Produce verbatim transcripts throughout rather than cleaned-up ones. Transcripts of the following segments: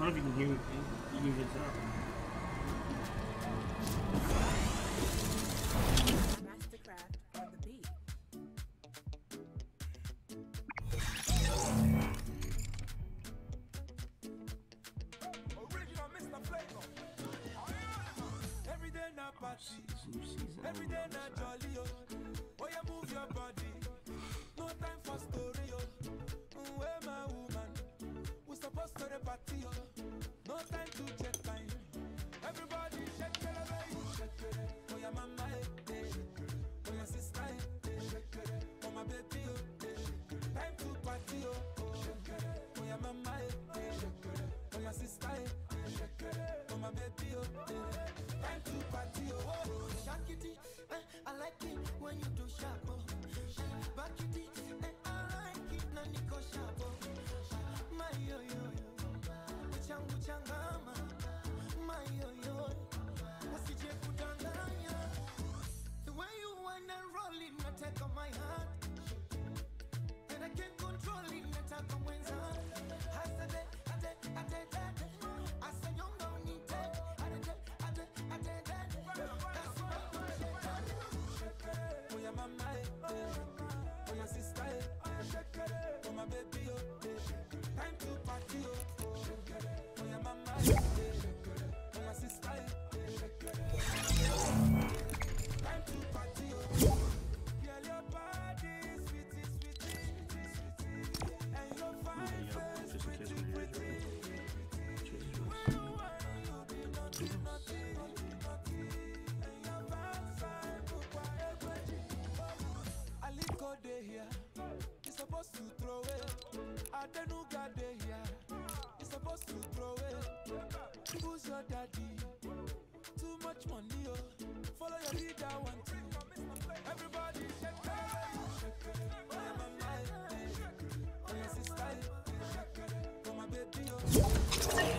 don't know if you can hear it. You can just tell. Mastercraft on the beat. Original Mister Flavor. Every day na party. Every day na jolly, oh. Oh, you move your body. No time for story, oh. Mm, where my woman? We supposed to the party, oh. No time to check time. Everybody shake it, baby. Shake it. Oh, your mama, eh, eh. Oh, your sister, eh, eh. Shake it. Oh, my baby, oh, eh. Time to party, oh. Oh, shake it. Oh, your mama, eh, eh. Shake it. Oh, your sister, eh, eh. Shake it. Oh, my baby, oh, eh. Time to party, oh. Shakity, eh, I like it when you do sharp, oh. Back it, eh, I like it, na niko sharp, oh. My yo yo yo, changu changama. My yo yo, usije kudanganya. The way you wanna roll it, na take on my heart. And I can't control it, na take on mwenza. Hasade, ade, ade, ade. Asa nyonga unite, ade, ade, ade, ade. That's what Oh, your mama, eh, eh. Oh, your sister, eh, eh. Oh, my baby, oh, eh. Time to party, oh, oh. Oh, your mama, eh, eh. Oh, your sister, eh, eh. Time to party, oh. Girl, your body, sweetie, sweetie, sweetie. And your fine face, pretty, pretty. Well, why you be naughty, naughty, naughty? And your backside, look why everybody. Aliko dey here, you supposed to throw it. Adenuga dey here, you supposed to throw it. Who's your daddy? Too much money, oh. Follow your leader, one two. Everybody shake it, shake it. Oh, your mama, eh, eh. Oh, your sister, eh, shake it. Oh, my baby, oh. Oh, your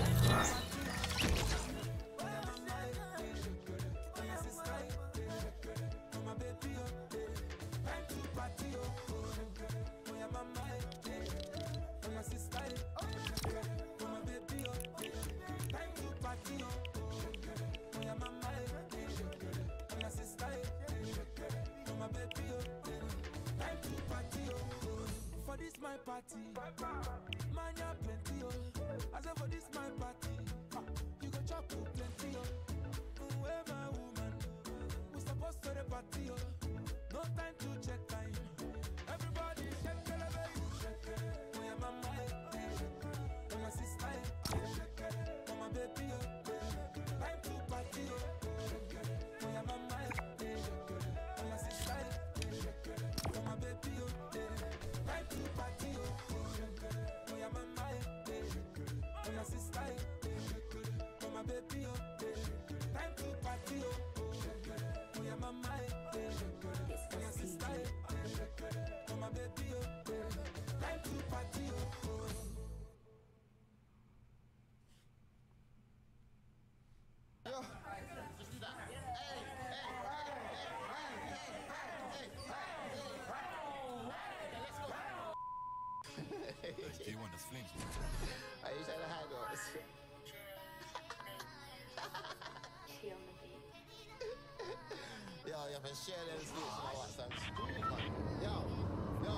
mama, eh, eh. Oh, your sister, eh, shake it. Oh, my baby, oh, eh. Time to party, oh. Oh, your mama, eh, eh. Oh, your sister, eh, shake it. Oh, my baby, oh, eh. Time to party, oh. Oh, your mama, eh, eh. Oh, your sister, eh, shake it. Oh, my baby, oh, eh. Time to party, oh. For this my party, man, ya plenty, oh. I said for this my party, you go chop oh, plenty, oh. Mm, where my woman? We supposed to the party, oh. No time to check time. Everybody shake it, baby. Shake it. Oh, your mama, eh, eh. Oh, your sister, eh, shake it. Oh, my baby, oh, eh. Time to party, oh. Shake it. Oh, your mama, eh, eh. Oh, your sister, eh, shake it. Oh, my baby, oh, eh. Time to party, oh. Shake it. Oh, your mama, eh, eh. Oh, your sister, eh, shake it. Oh, my baby, oh, eh. Time to party, oh. Shake it. Oh, your mama, eh, eh. Oh, your sister, eh, shake it. Oh, my baby, oh, eh. Time to party, oh. Do you want the fling? Are you trying to hide us? Yo, you have to share them sleeps and I watch some scream, man. Yo, yo.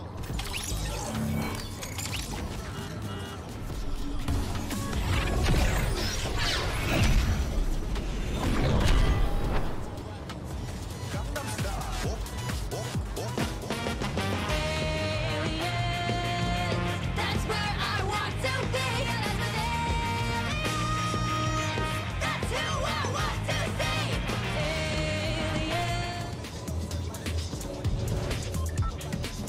That's where I want to be. That's who I want to see. Alien.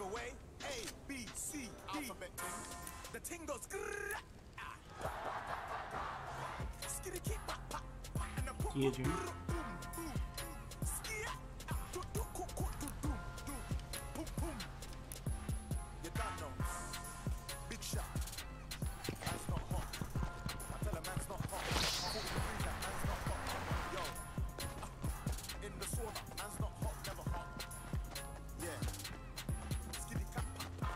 way. A, B, C, D. Alphabet. The ting goes grrrr, ah. Skitty keep pop pop pop and the boom Yeah, boom Jimmy. boom boom. Skia, ah, do do do do do do do boom boom. You don't know. Big shot. Man's not hot. I tell a man's not hot. I hold the breeze that man's not hot. Yo, ah, in the sauna, man's not hot, never hot. Yeah. Skitty cap pop pop.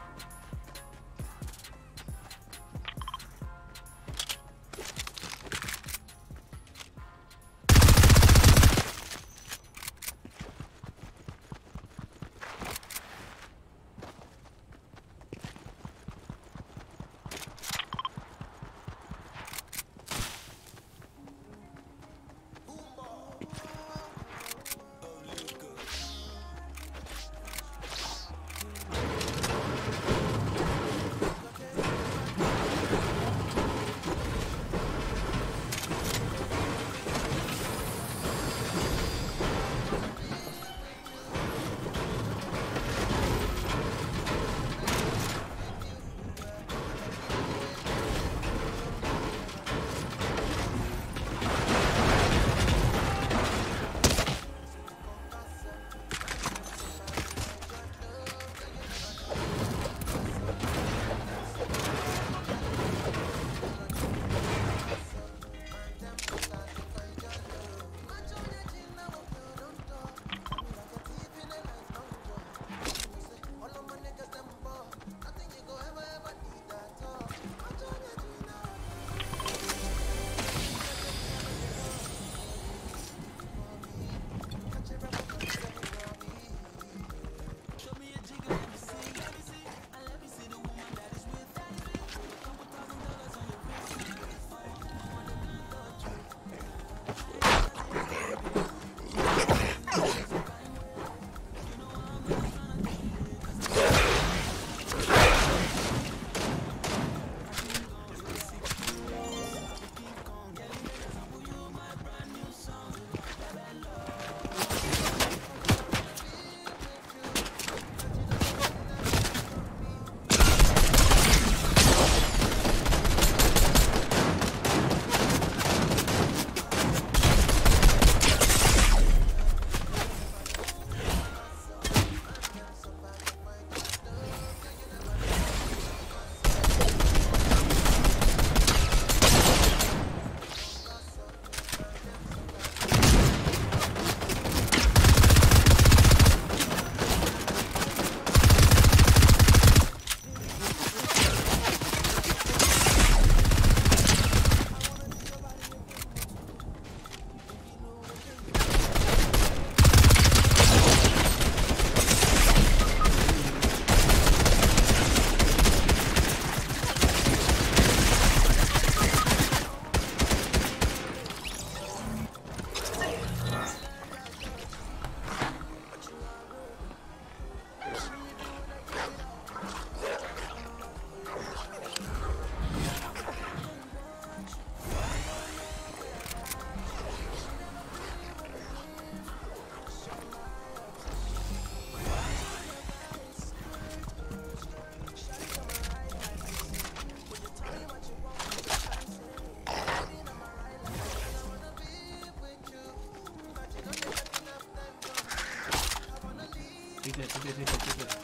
Take that, take that, take that, take that.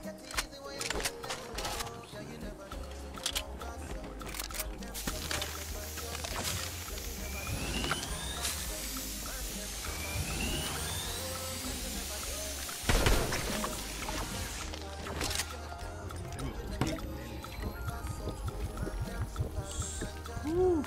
Woo.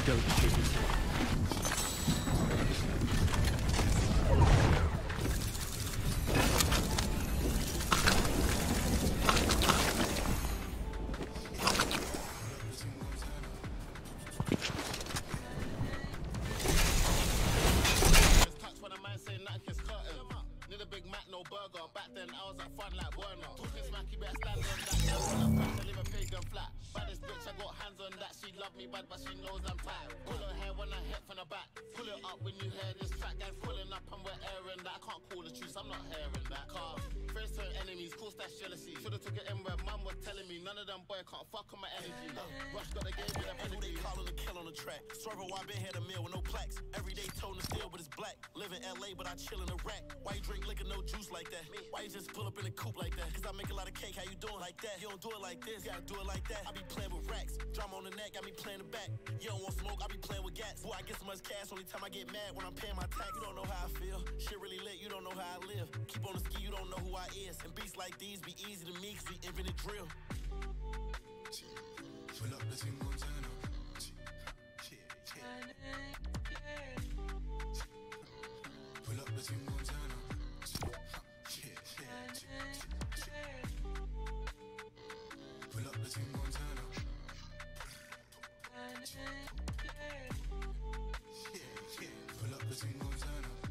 you go, stupid. Touch when a man say nothing is curtain. Need a Big Mac, no burger. Back then I was at fun like Werner. Talking smacky, better stand on that. Now roll up fresh, I live a pagan flat. Baddest bitch, I got hands on that. She love me bad, but she knows I'm tight. Pull her hair when I hit from the back. Pull it up when you hear this track. Guys pulling up and we're airing that. I can't call the truth, I'm not hearing that. Car, friends turn enemies, cause that's jealousy. Should've took it in where mum was telling me. None of them boy can't fuck on my energy. Rush got the game with a Who they pedigree. callin' the kill on the track? Swervo, I been had a meal with no plaques. Every day tone the steel, but it's black. Live in L A, but I chill in a rack. Why you drink liquor, no juice like that? Why you just pull up in a coupe like that? Cause I make a lot of cake, how you doing like that? You don't do it like this, you gotta do it like that. I be playing with racks, drama on the neck, got me playing the back. You don't want smoke, I be playing with gats. Boy, I get so much cash, only time I get mad when I'm paying my tax. You don't know how I feel, shit really lit, you don't know how I live. Keep on the ski, you don't know who I is. And beats like these be easy to me, cause we infinite drill. Pull up the thing on turn up. Yeah, yeah. Pull up the thing on turn up. Yeah, yeah. Pull up the thing on turn up. Yeah, yeah. Pull up the thing on turn up.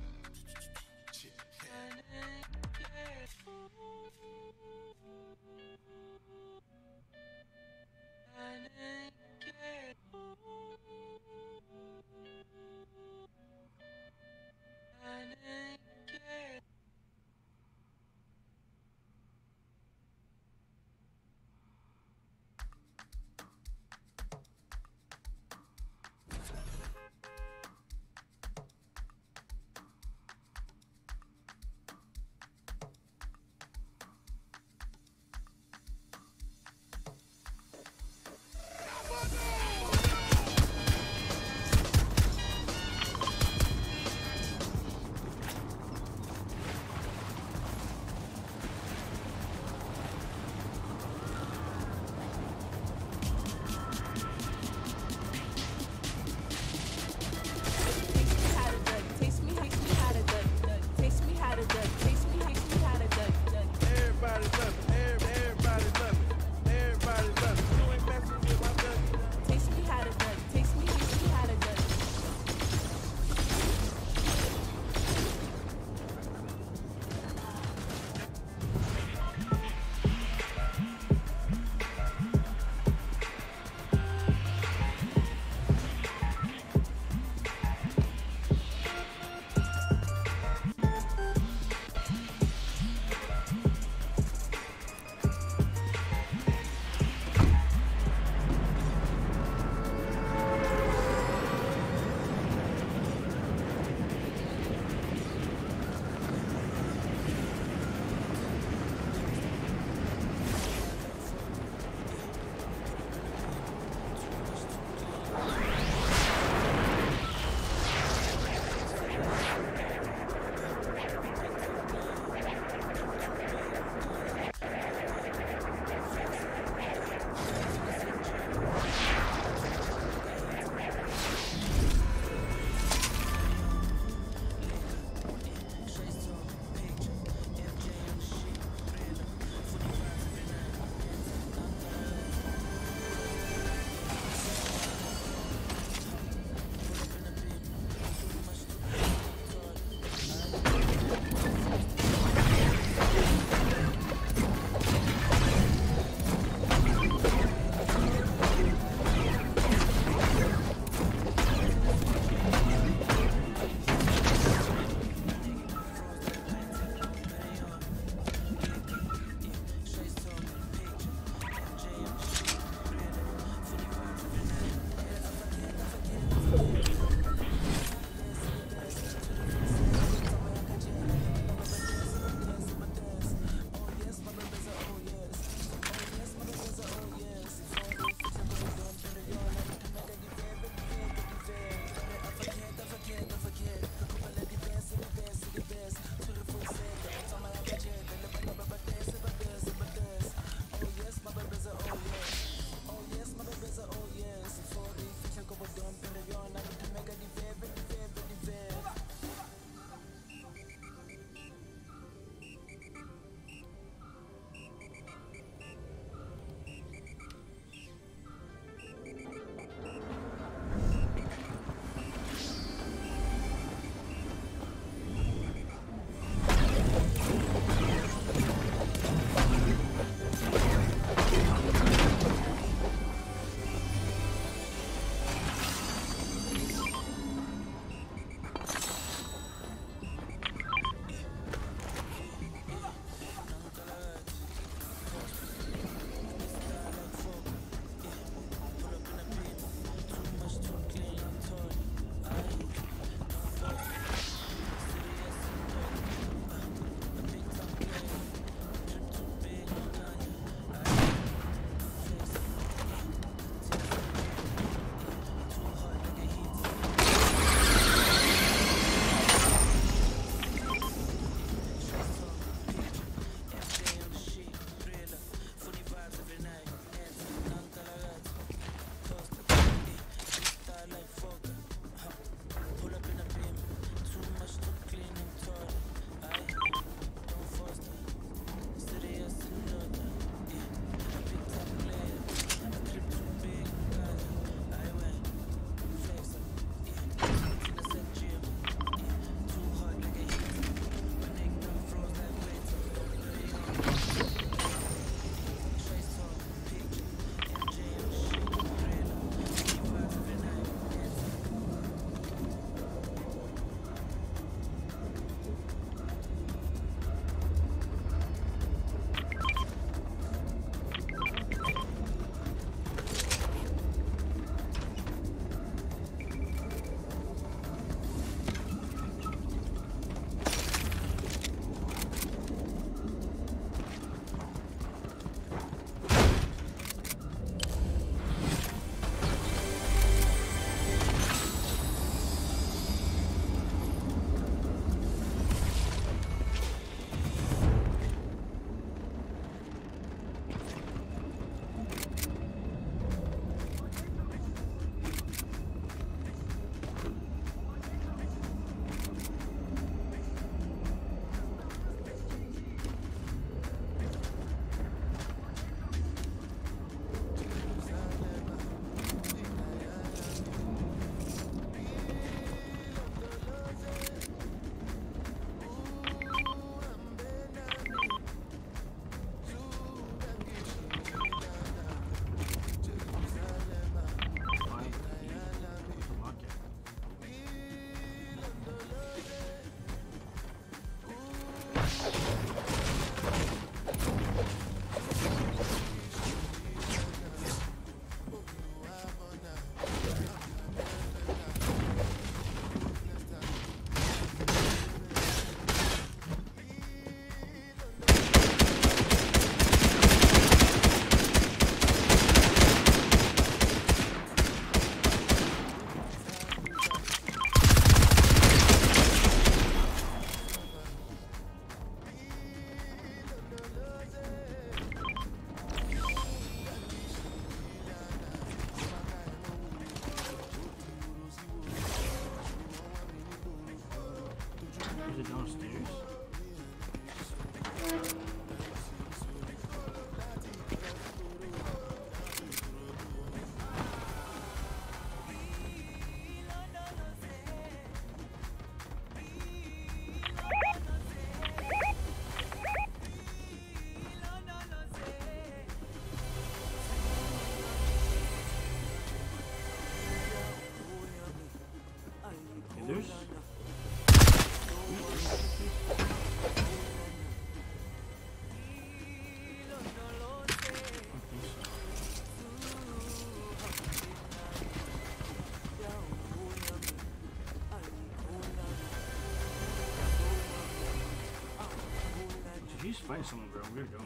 find someone, bro. We gotta go.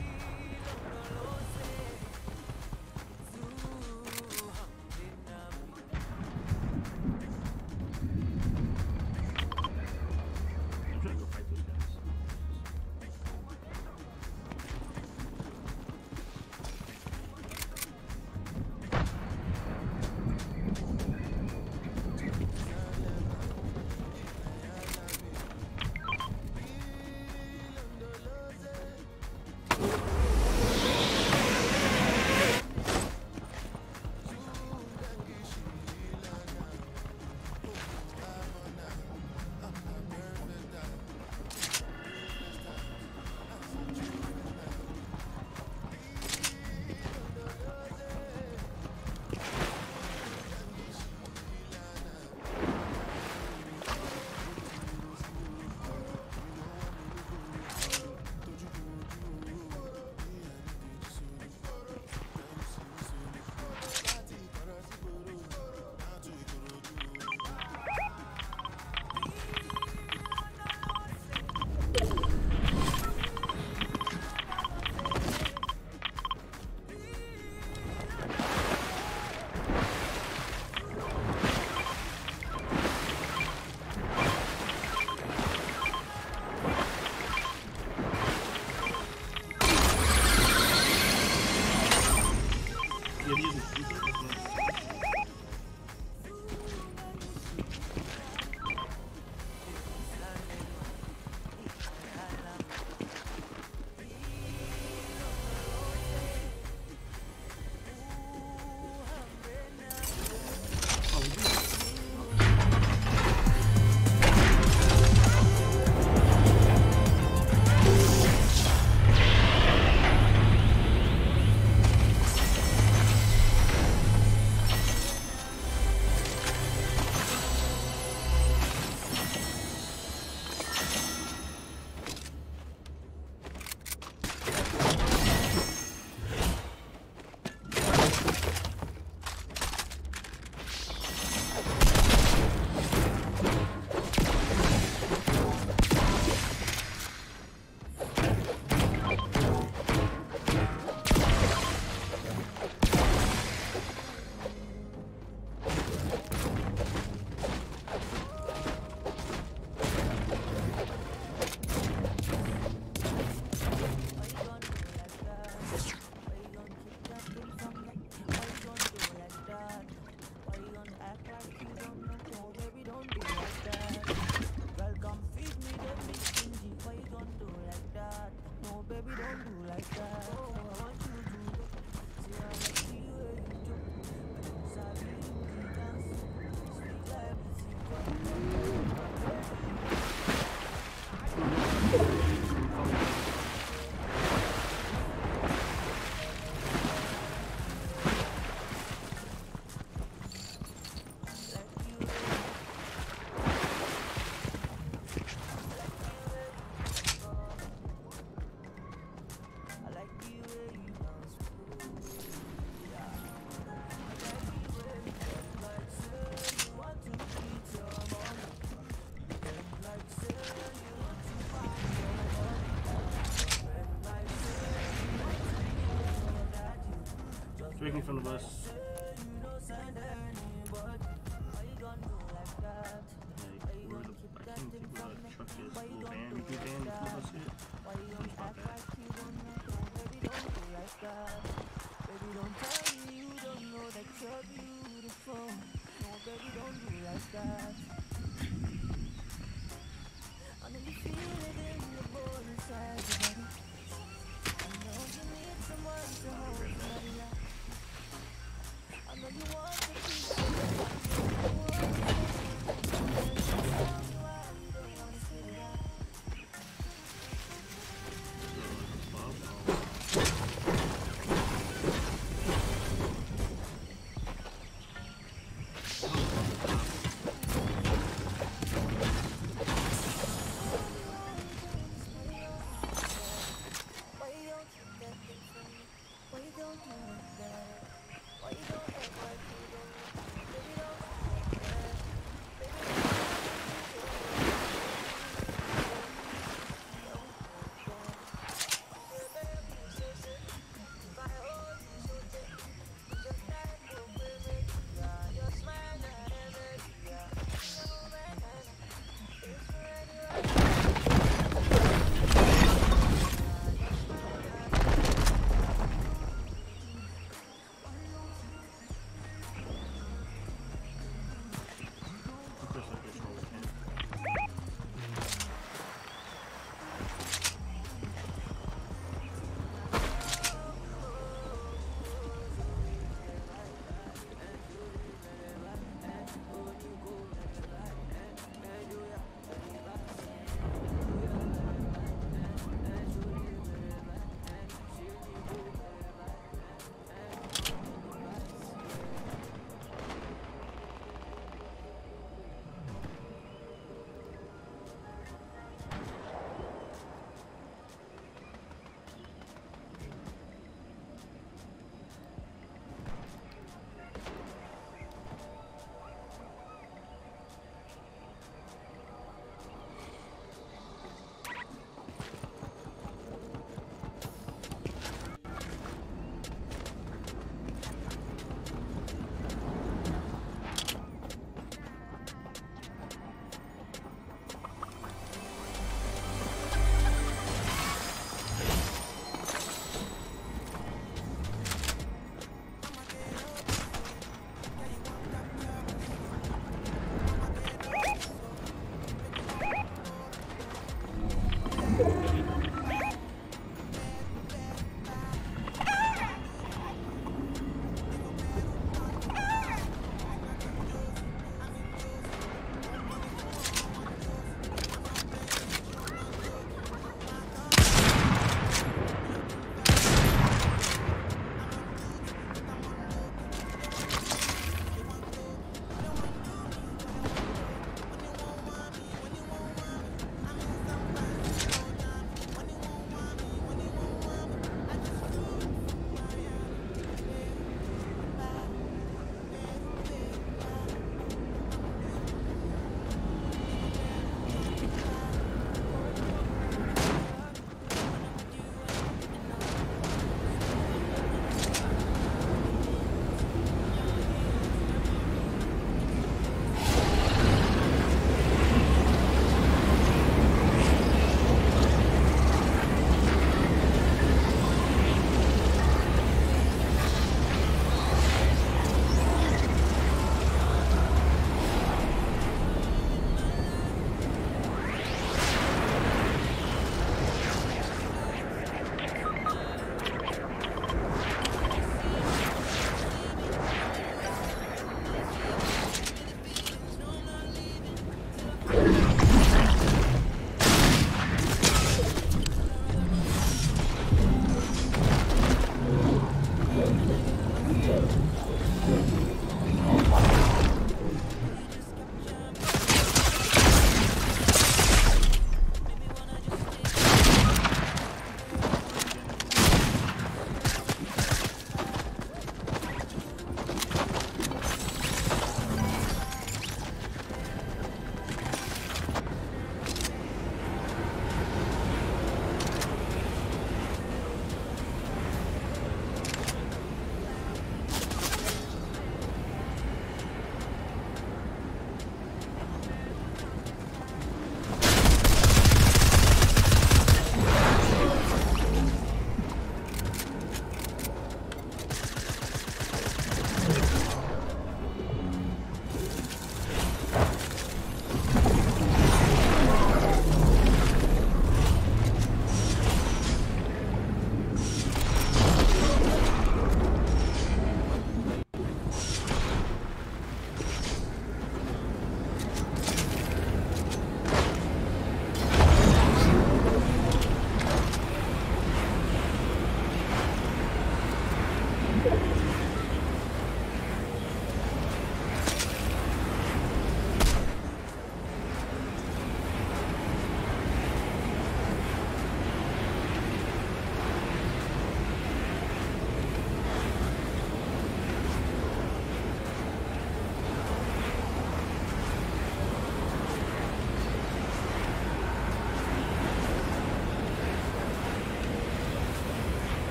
I'm trying to go fight those guys. Drinking from the bus. Like, where the, I can't think where the truck is. Little van, big van, you can go see it. It's not bad.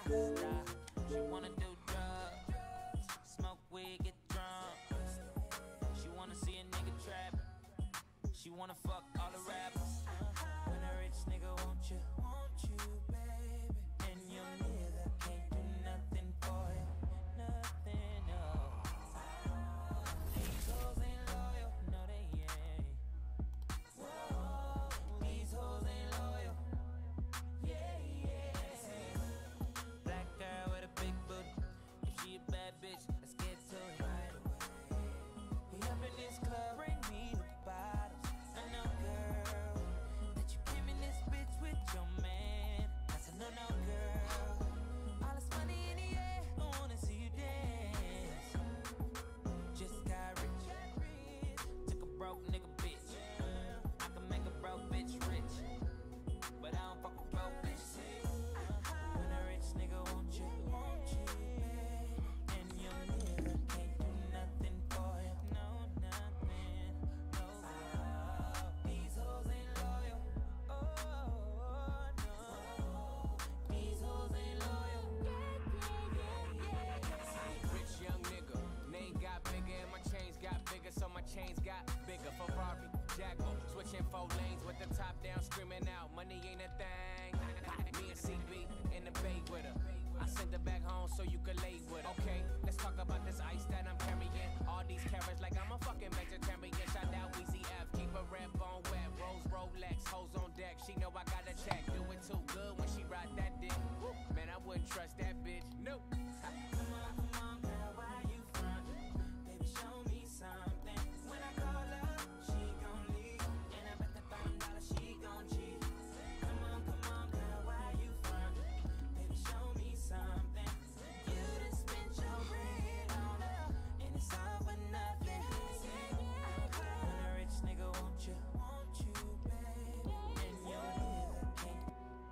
She wanna do drugs, smoke weed, get drunk. She wanna see a nigga trap. She wanna fuck all the rappers. When a rich nigga want you, want you, baby, and your nigga can't do nothing for you, nothing, no. These hoes ain't loyal, no they ain't. Whoa, these hoes ain't loyal. Yeah, yeah. Black girl with a big booty. If she a bad bitch, let's get to it right away. We up in this club, bring me the bottles. I know, girl, that you came in this bitch with your man. I said, no, no, girl. All this money in the air, I wanna see you dance. Just got rich. Took a broke nigga bitch. I can make a broke bitch rich. But I don't fuck with broke bitches. When a rich nigga want you, want you, babe, and your nigga can't do nothing for you, no, nothing, no. These hoes ain't loyal, oh, no. These hoes ain't loyal, yeah, yeah, yeah. Rich young nigga, name got bigger and my chains got bigger, so my chains got bigger. Ferrari, Jaguar, switching four lanes with the top down, screaming out, money ain't a thing. Me and C B in the bay with her. I sent her back home so you could lay with her. Okay, let's talk about this ice that I'm carrying. All these carrots like I'm a fucking vegetarian. Shout out Weezy F, keep a red bone wet. Rose Rolex, hoes on deck. She know I got a check. Do it too good when she ride that dick. Woo. Man, I wouldn't trust that bitch. Nope. Come on, come on, girl, why you front? Baby, show me something. When I call her, she gon' leave, and I bet that five dollars she gon' cheat. Come on, come on, girl, why you front? Baby, show me something. You done spent your bread on her, and it's all for nothing. When a rich nigga want you, want you, babe, and your nigga can't.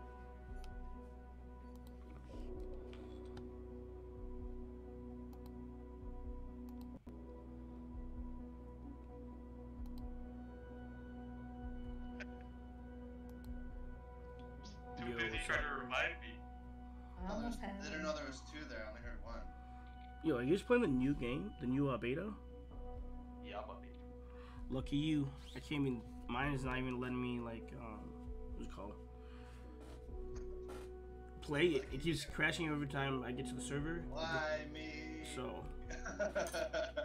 Yo, Too busy what's trying up? to revive me. Oh, there's- I didn't know there was two there. I only heard one. Yo, are you just playing the new game, the new uh, beta? Yeah, I'm a baby. Lucky you. I can't even. Mine is not even letting me like um, what's it called? Play it. It keeps crashing every time I get to the server. Why me? So